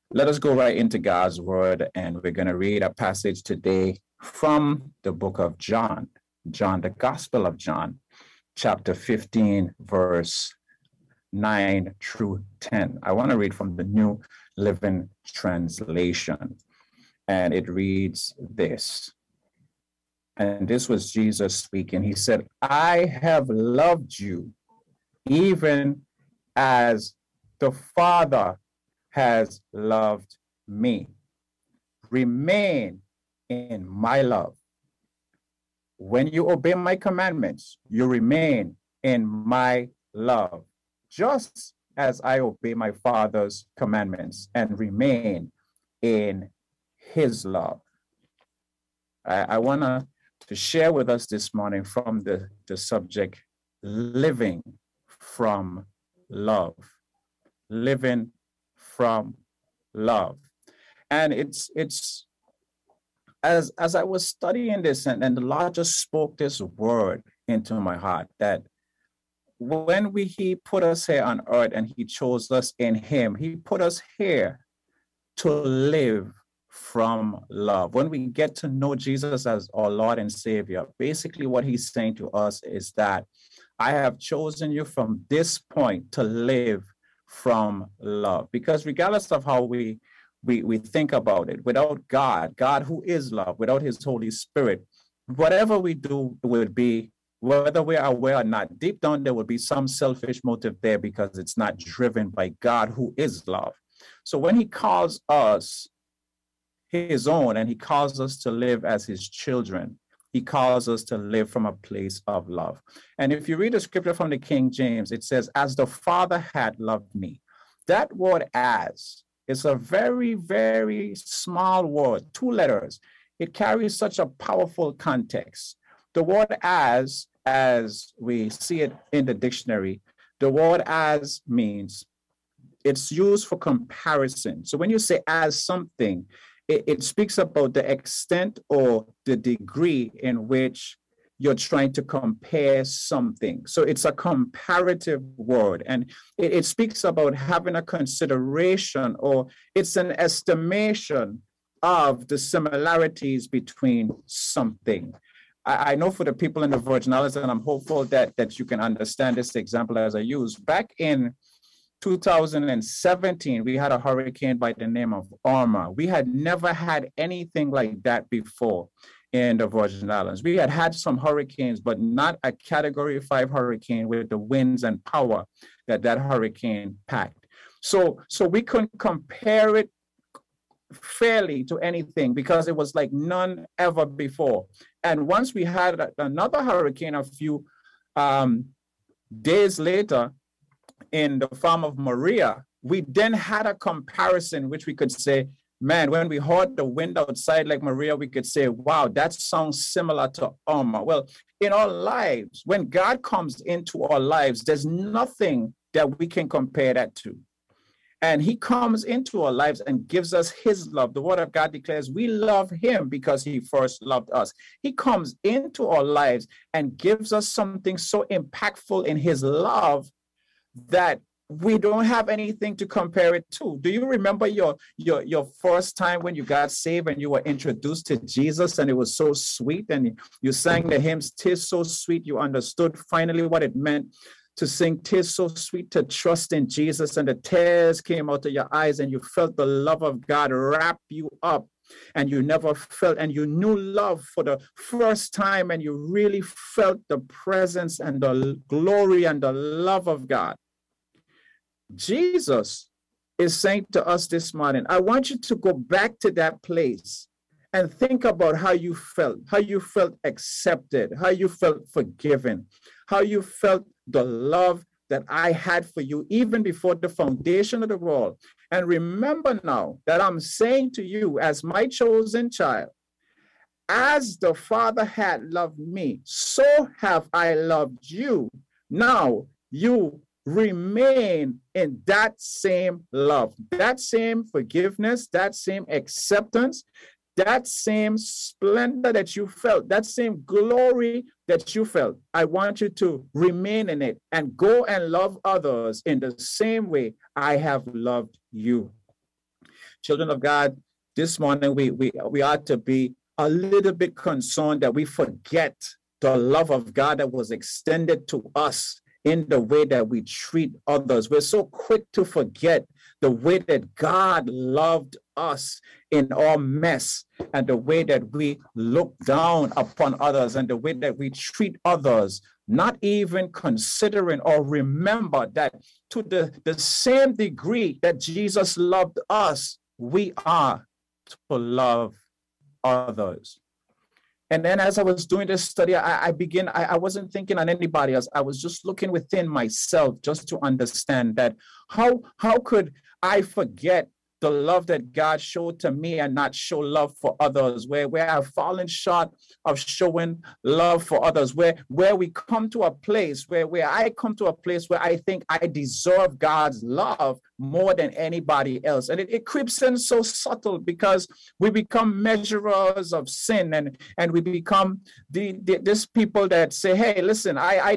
Let us go right into God's word, and we're going to read a passage today from the book of John, the Gospel of John, chapter 15, verse 9 through 10. I want to read from the New Living Translation, and it reads this. And this was Jesus speaking. He said, I have loved you even as the Father has loved me. Remain in my love. When you obey my commandments, you remain in my love, just as I obey my Father's commandments and remain in his love. I want to share with us this morning from the subject, living from love. Living from love. And it's as I was studying this, and the Lord just spoke this word into my heart, that when he put us here on earth and he chose us in him, he put us here to live from love. When we get to know Jesus as our Lord and Savior, basically what he's saying to us is that I have chosen you from this point to live from love. Because regardless of how we think about it, without God who is love, without his Holy Spirit, whatever we do would be, whether we're aware or not, deep down there will be some selfish motive there, because it's not driven by God who is love. So when he calls us his own and he calls us to live as his children, he calls us to live from a place of love. And if you read the scripture from the King James, it says, as the Father had loved me. That word as is a very, very small word, 2 letters. It carries such a powerful context. The word as we see it in the dictionary, the word as means it's used for comparison. So when you say as something, it speaks about the extent or the degree in which you're trying to compare something. So it's a comparative word, and it speaks about having a consideration, or it's an estimation of the similarities between something. I know for the people in the Virgin Islands, and I'm hopeful that you can understand this example as I use. Back in 2017, we had a hurricane by the name of Irma. We had never had anything like that before in the Virgin Islands. We had some hurricanes, but not a Category 5 hurricane with the winds and power that hurricane packed. So we couldn't compare it fairly to anything, because it was like none ever before. And once we had another hurricane a few days later, in the form of Maria, we then had a comparison which we could say, man, when we heard the wind outside like Maria, we could say, wow, that sounds similar to Irma. Well, in our lives, when God comes into our lives, there's nothing that we can compare that to. And he comes into our lives and gives us his love. The word of God declares we love him because he first loved us. He comes into our lives and gives us something so impactful in his love that we don't have anything to compare it to. Do you remember your first time when you got saved and you were introduced to Jesus, and it was so sweet, and you sang the hymns, "'Tis so sweet," you understood finally what it meant to sing, "'Tis so sweet to trust in Jesus," and the tears came out of your eyes and you felt the love of God wrap you up, and you never felt, and you knew love for the first time, and you really felt the presence and the glory and the love of God. Jesus is saying to us this morning, I want you to go back to that place and think about how you felt accepted, how you felt forgiven, how you felt the love that I had for you even before the foundation of the world. And remember now that I'm saying to you, as my chosen child, as the Father had loved me, so have I loved you. Now you remain in that same love, that same forgiveness, that same acceptance, that same splendor that you felt, that same glory that you felt. I want you to remain in it and go and love others in the same way I have loved you. Children of God, this morning we ought to be a little bit concerned that we forget the love of God that was extended to us in the way that we treat others. We're so quick to forget the way that God loved us in our mess, and the way that we look down upon others, and the way that we treat others, not even considering or remember that to the same degree that Jesus loved us, we are to love others. And then as I was doing this study, I wasn't thinking on anybody else. I was just looking within myself just to understand that how could I forget the love that God showed to me and not show love for others, where I've fallen short of showing love for others, where we come to a place where I come to a place where I think I deserve God's love more than anybody else. And it creeps in so subtle, because we become measurers of sin, and we become this people that say, hey, listen, I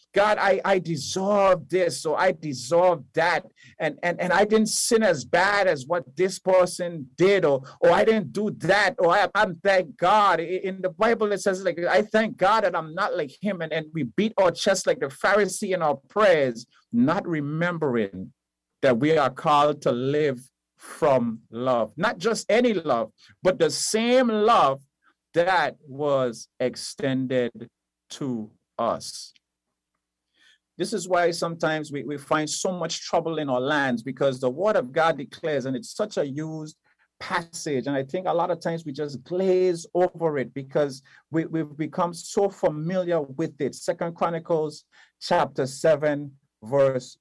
deserve this, so I deserve that, and I didn't sin as bad as what this person did, or I didn't do that, or I'm thank God. In the Bible it says, like, I thank God that I'm not like him, and we beat our chest like the Pharisee in our prayers, not remembering that we are called to live from love, not just any love, but the same love that was extended to us. This is why sometimes we find so much trouble in our lands, because the word of God declares, and it's such a used passage, and I think a lot of times we just glaze over it because we've become so familiar with it. 2 Chronicles chapter 7, verse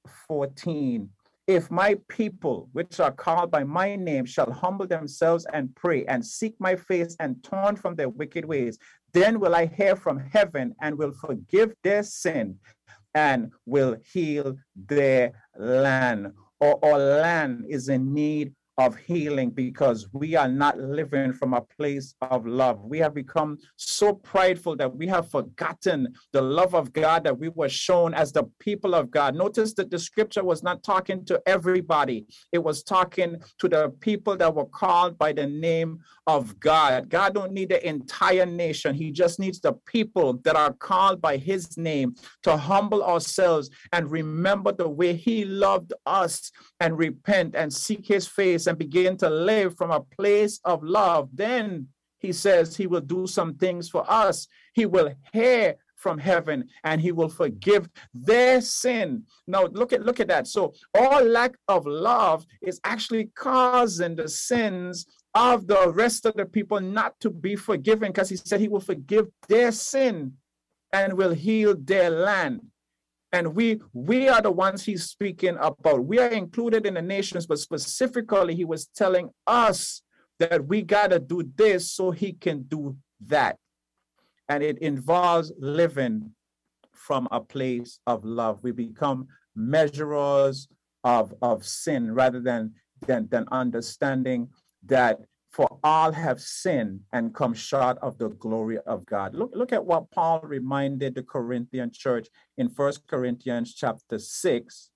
14. If my people, which are called by my name, shall humble themselves and pray and seek my face and turn from their wicked ways, then will I hear from heaven and will forgive their sin and will heal their land. Our land is in need of healing because we are not living from a place of love. We have become so prideful that we have forgotten the love of God that we were shown as the people of God. Notice that the scripture was not talking to everybody. It was talking to the people that were called by the name of God. God don't need the entire nation. He just needs the people that are called by his name to humble ourselves and remember the way he loved us and repent and seek his face and begin to live from a place of love. Then he says he will do some things for us. He will hear from heaven and he will forgive their sin. Now look at that. So our lack of love is actually causing the sins of the rest of the people not to be forgiven, because he said he will forgive their sin and will heal their land. And we are the ones he's speaking about. We are included in the nations, but specifically he was telling us that we got to do this so he can do that. And it involves living from a place of love. We become measurers of sin rather than understanding that for all have sinned and come short of the glory of God. Look at what Paul reminded the Corinthian church in 1 Corinthians chapter 6,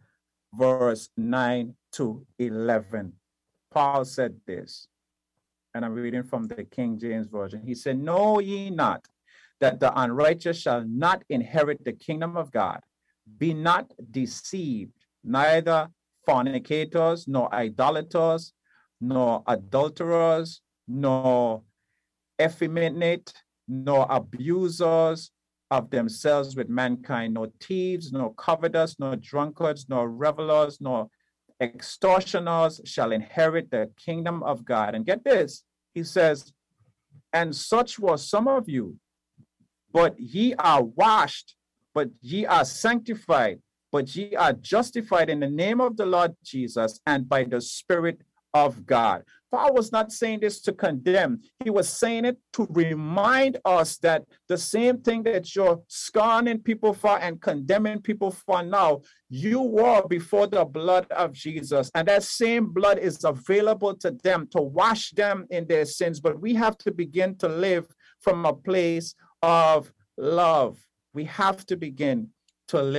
verse 9 to 11. Paul said this, and I'm reading from the King James Version. He said, "Know ye not that the unrighteous shall not inherit the kingdom of God? Be not deceived, neither fornicators, nor idolaters, nor adulterers, nor effeminate, nor abusers of themselves with mankind, nor thieves, nor covetous, nor drunkards, nor revelers, nor extortioners shall inherit the kingdom of God." And get this, he says, "And such were some of you, but ye are washed, but ye are sanctified, but ye are justified in the name of the Lord Jesus and by the Spirit of God." Paul was not saying this to condemn. He was saying it to remind us that the same thing that you're scorning people for and condemning people for now, you were before the blood of Jesus. And that same blood is available to them to wash them in their sins. But we have to begin to live from a place of love. We have to begin to live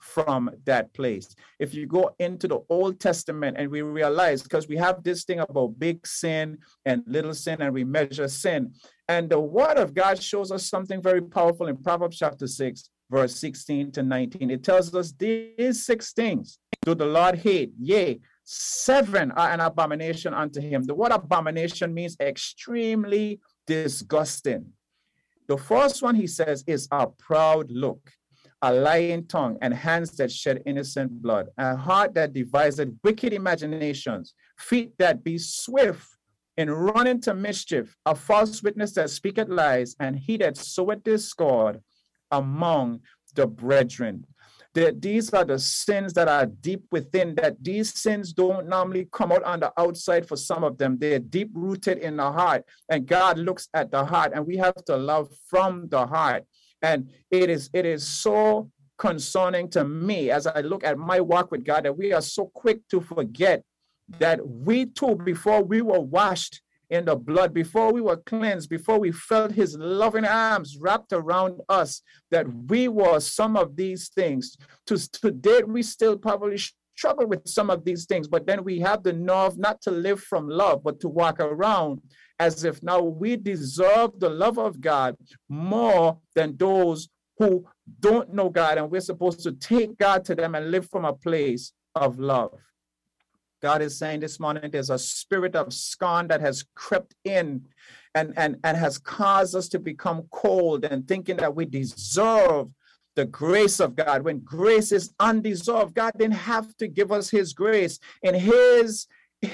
from that place. If you go into the Old Testament and we realize, because we have this thing about big sin and little sin, and we measure sin. And the word of God shows us something very powerful in Proverbs chapter 6, verse 16 to 19. It tells us these 6 things do the Lord hate. Yea, 7 are an abomination unto him. The word abomination means extremely disgusting. The first one, he says, is a proud look, a lying tongue, and hands that shed innocent blood, a heart that deviseth wicked imaginations, feet that be swift in running to mischief, a false witness that speaketh lies, and he that soweth discord among the brethren. These are the sins that are deep within, that these sins don't normally come out on the outside for some of them. They're deep rooted in the heart, and God looks at the heart, and we have to love from the heart. And it is so concerning to me as I look at my walk with God that we are so quick to forget that we too, before we were washed in the blood, before we were cleansed, before we felt his loving arms wrapped around us, that we were some of these things. To date, we still probably struggle with some of these things, but then we have the nerve not to live from love, but to walk around as if now we deserve the love of God more than those who don't know God, and we're supposed to take God to them and live from a place of love. God is saying this morning, there's a spirit of scorn that has crept in and has caused us to become cold and thinking that we deserve the grace of God, when grace is undeserved. God didn't have to give us his grace. In his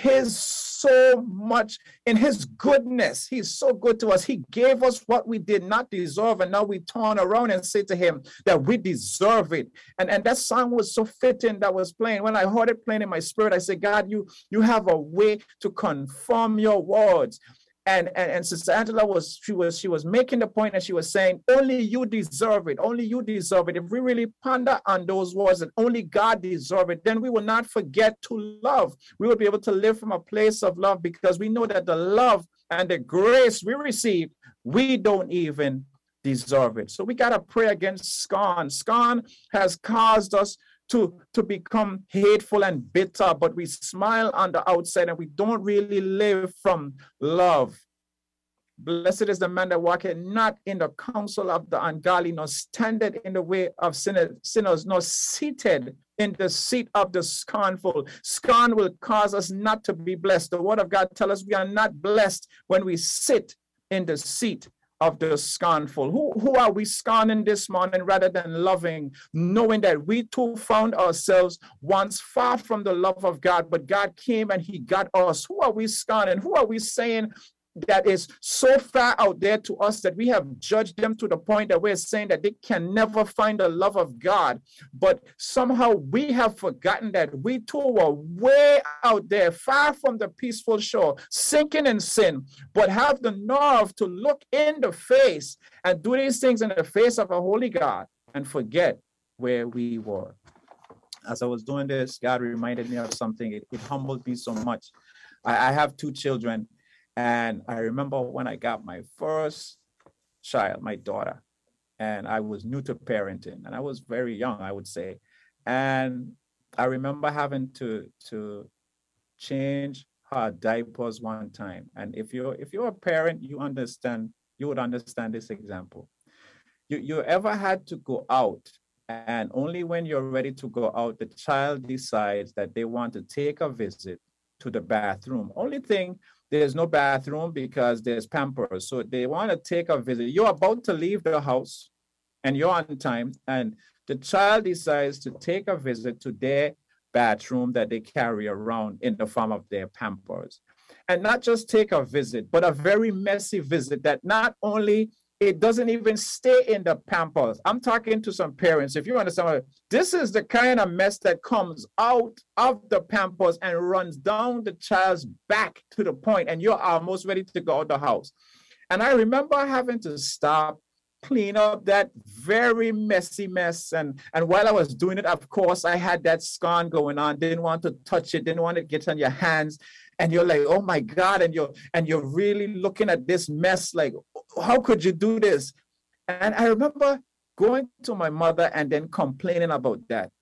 so much, in his goodness, he's so good to us. He gave us what we did not deserve, and now we turn around and say to him that we deserve it. And that song was so fitting that was playing. When I heard it playing in my spirit, I said, God, you have a way to confirm your words. And Sister Angela was making the point, and she was saying, only you deserve it. Only you deserve it. If we really ponder on those words that only God deserves it, then we will not forget to love. We will be able to live from a place of love, because we know that the love and the grace we receive, we don't even deserve it. So we got to pray against scorn. Scorn has caused us to become hateful and bitter, but we smile on the outside and we don't really live from love. Blessed is the man that walketh not in the counsel of the ungodly, nor standeth in the way of sinners, nor seated in the seat of the scornful. Scorn will cause us not to be blessed. The word of God tells us we are not blessed when we sit in the seat of the scornful. Who are we scorning this morning rather than loving, knowing that we too found ourselves once far from the love of God, but God came and he got us? Who are we scorning? Who are we saying that is so far out there to us that we have judged them to the point that we're saying that they can never find the love of God? But somehow we have forgotten that we too were way out there, far from the peaceful shore, sinking in sin, but have the nerve to look in the face and do these things in the face of a holy God and forget where we were. As I was doing this, God reminded me of something. It humbled me so much. I have 2 children. And I remember when I got my first child, my daughter, and I was new to parenting, and I was very young, I would say. And I remember having to change her diapers one time. And if you're a parent, you would understand this example. You ever had to go out, and only when you're ready to go out, the child decides that they want to take a visit to the bathroom. Only thing, there's no bathroom because there's Pampers. So they want to take a visit. You're about to leave the house and you're on time, and the child decides to take a visit to their bathroom that they carry around in the form of their Pampers. And not just take a visit, but a very messy visit that not only it doesn't even stay in the Pampers. I'm talking to some parents. If you understand, this is the kind of mess that comes out of the Pampers and runs down the child's back to the point, and you're almost ready to go out the house. And I remember having to stop, clean up that very messy mess. And while I was doing it, of course, I had that scorn going on. Didn't want to touch it. Didn't want it to get on your hands. And you're like, oh my God. And you're really looking at this mess like, how could you do this? And I remember going to my mother and then complaining about that.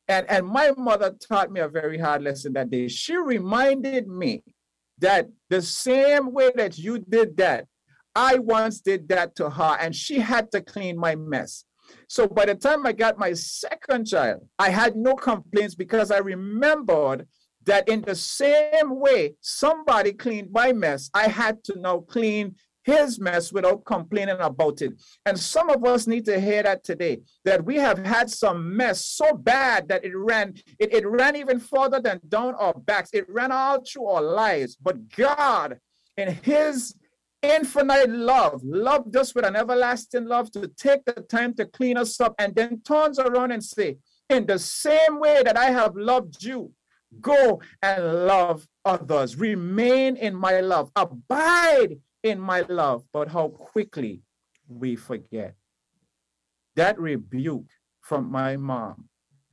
And my mother taught me a very hard lesson that day. She reminded me that the same way that you did that, I once did that to her, and she had to clean my mess. So by the time I got my second child, I had no complaints because I remembered that in the same way somebody cleaned my mess, I had to now clean his mess without complaining about it. And some of us need to hear that today, that we have had some mess so bad that it ran even further than down our backs. It ran all through our lives. But God, in his infinite love, loved us with an everlasting love to take the time to clean us up, and then turns around and say, in the same way that I have loved you, go and love others. Remain in my love. Abide in my love. But how quickly we forget. That rebuke from my mom,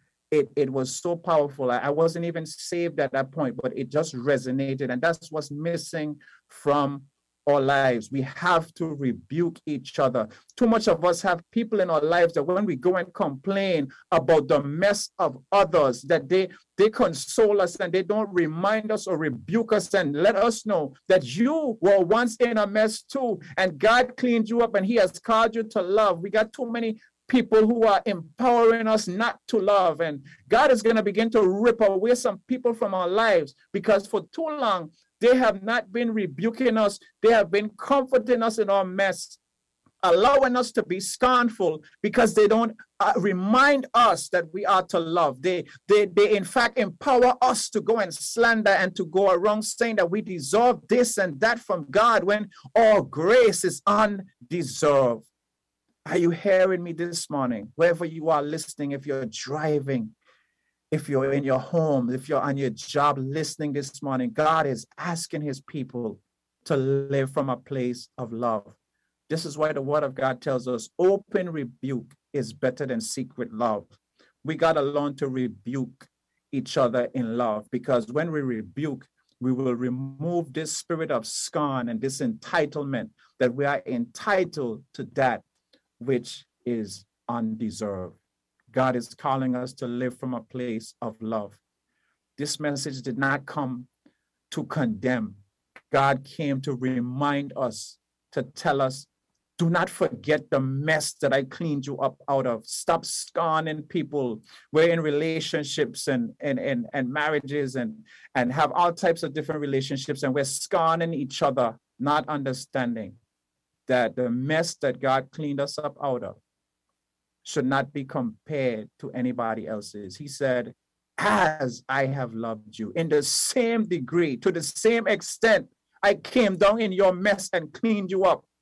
it was so powerful. I wasn't even saved at that point, but it just resonated. And that's what's missing from our lives. We have to rebuke each other. Too much of us have people in our lives that when we go and complain about the mess of others, that they console us and they don't remind us or rebuke us and let us know that you were once in a mess too, and God cleaned you up and he has called you to love. We got too many people who are empowering us not to love, and God is going to begin to rip away some people from our lives because for too long they have not been rebuking us. They have been comforting us in our mess, allowing us to be scornful because they don't remind us that we are to love. They in fact empower us to go and slander and to go around saying that we deserve this and that from God when all grace is undeserved. Are you hearing me this morning? Wherever you are listening, if you're driving, if you're in your home, if you're on your job listening this morning, God is asking his people to live from a place of love. This is why the word of God tells us open rebuke is better than secret love. We got to learn to rebuke each other in love, because when we rebuke, we will remove this spirit of scorn and this entitlement that we are entitled to that which is undeserved. God is calling us to live from a place of love. This message did not come to condemn. God came to remind us, to tell us, do not forget the mess that I cleaned you up out of. Stop scorning people. We're in relationships and marriages and have all types of different relationships, and we're scorning each other, not understanding that the mess that God cleaned us up out of should not be compared to anybody else's. He said, as I have loved you, in the same degree, to the same extent, I came down in your mess and cleaned you up.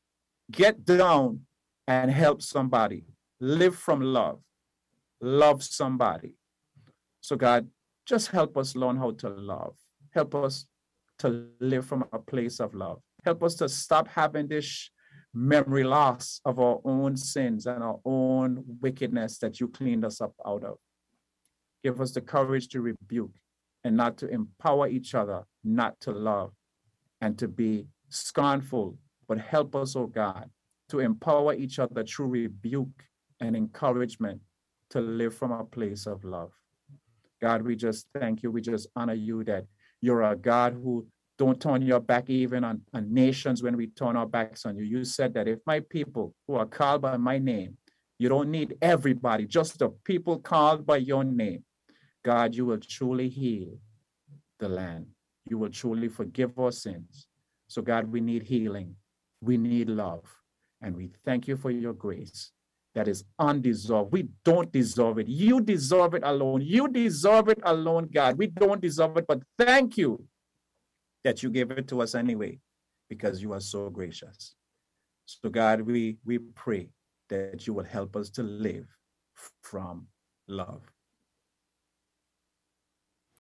Get down and help somebody. Live from love. Love somebody. So God, just help us learn how to love. Help us to live from a place of love. Help us to stop having this memory loss of our own sins and our own wickedness that you cleaned us up out of. Give us the courage to rebuke and not to empower each other, not to love and to be scornful, but help us, oh God, to empower each other through rebuke and encouragement to live from a place of love. God, we just thank you. We just honor you that you're a God who don't turn your back even on nations when we turn our backs on you. You said that if my people who are called by my name, you don't need everybody, just the people called by your name. God, you will truly heal the land. You will truly forgive our sins. So God, we need healing. We need love. And we thank you for your grace that is undeserved. We don't deserve it. You deserve it alone. You deserve it alone, God. We don't deserve it, but thank you that you gave it to us anyway, because you are so gracious. So God, we pray that you will help us to live from love.